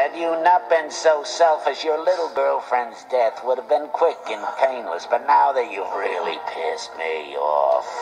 Had you not been so selfish, your little girlfriend's death would have been quick and painless. But now that you've really pissed me off...